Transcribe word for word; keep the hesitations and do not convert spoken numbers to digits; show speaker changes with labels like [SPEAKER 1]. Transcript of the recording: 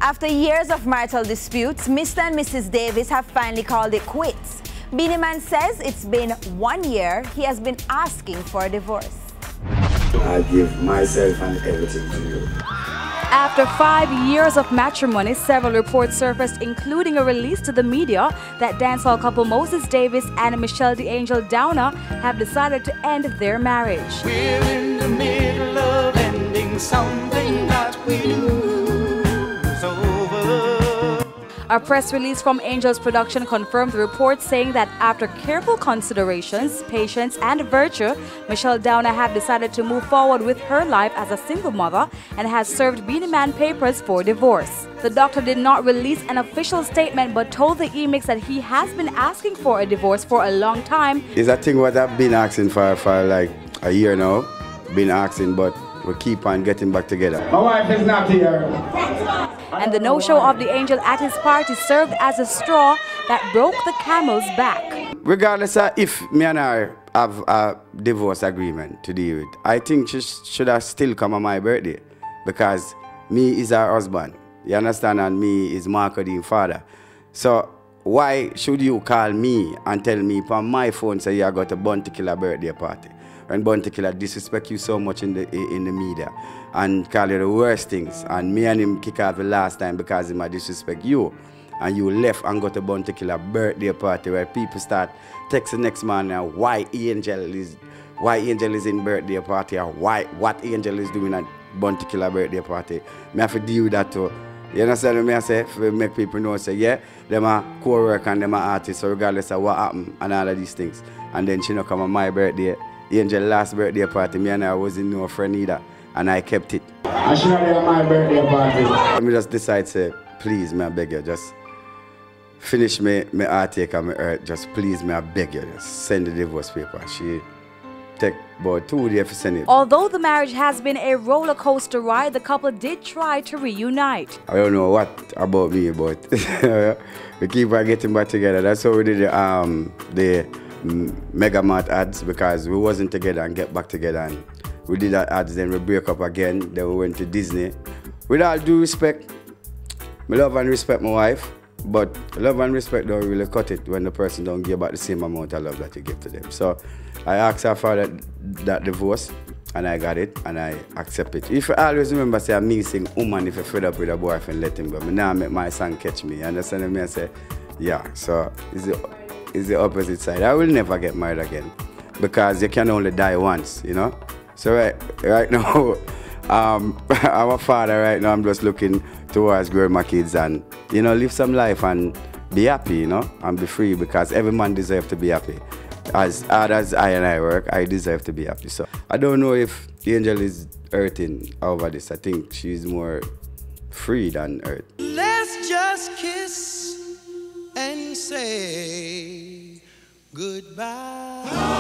[SPEAKER 1] After years of marital disputes, Mister and Missus Davis have finally called it quits. Beenie Man says it's been one year he has been asking for a divorce.
[SPEAKER 2] I give myself and everything to you.
[SPEAKER 3] After five years of matrimony, several reports surfaced, including a release to the media that dancehall couple Moses Davis and Michelle the Angel Downer have decided to end their marriage.
[SPEAKER 4] We're in the middle of ending something that we knew was over.
[SPEAKER 3] A press release from Angel's production confirmed the report, saying that after careful considerations, patience, and virtue, Michelle Downer have decided to move forward with her life as a single mother and has served Beenie Man papers for divorce. The doctor did not release an official statement but told the Emix that he has been asking for a divorce for a long time.
[SPEAKER 2] It's a thing what I've been asking for for like a year now. Been asking, but we keep on getting back together. My wife is not here.
[SPEAKER 3] And the no-show of the Angel at his party served as a straw that broke the camel's back.
[SPEAKER 2] Regardless of if me and her have a divorce agreement to deal with, I think she sh should have still come on my birthday, because me is her husband, you understand, and me is Marco Dean's father. So why should you call me and tell me on my phone say you got a Bounty Killer birthday party? When Bounty Killer disrespect you so much in the in the media and call you the worst things, and me and him kick off the last time because he might disrespect you, and you left and got a Bounty Killer birthday party where people start texting next man now why Angel is why Angel is in birthday party, or why what Angel is doing at Bounty Killer birthday party. Me have to deal with that too. You understand what me I say? To make people know, say yeah, them are co-worker and them are artists, so regardless of what happened and all of these things. And then she not come on my birthday. Angel last birthday party, me and I wasn't no friend either, and I kept it. I should have on my birthday party. Let me just decide, say, please, me I beg you, just finish me, me heartache and me hurt. Just please, me I beg you, just send the divorce paper. She take about two days to send it.
[SPEAKER 3] Although the marriage has been a roller coaster ride, the couple did try to reunite.
[SPEAKER 2] I don't know what about me, but we keep on getting back together. That's how we did the um the Mega Mart ads, because we wasn't together and get back together, and we did that ads, then we break up again, then we went to Disney. With all due respect, I love and respect my wife, but love and respect don't really cut it when the person don't give back the same amount of love that you give to them. So I asked her for that, that divorce, and I got it, and I accept it. If you always remember, say I'm me sing woman, if you're fed up with a boyfriend, let him go. I now make my son catch me, you understand me? I say, yeah, so it's the is the opposite side. I will never get married again, because you can only die once, you know? So right, right now, um, I'm a father right now, I'm just looking towards growing my kids and, you know, live some life and be happy, you know, and be free, because every man deserves to be happy. As hard as I and I work, I deserve to be happy. So I don't know if Angel is hurting over this. I think she's more free than hurt.
[SPEAKER 4] Let's just kiss and say goodbye.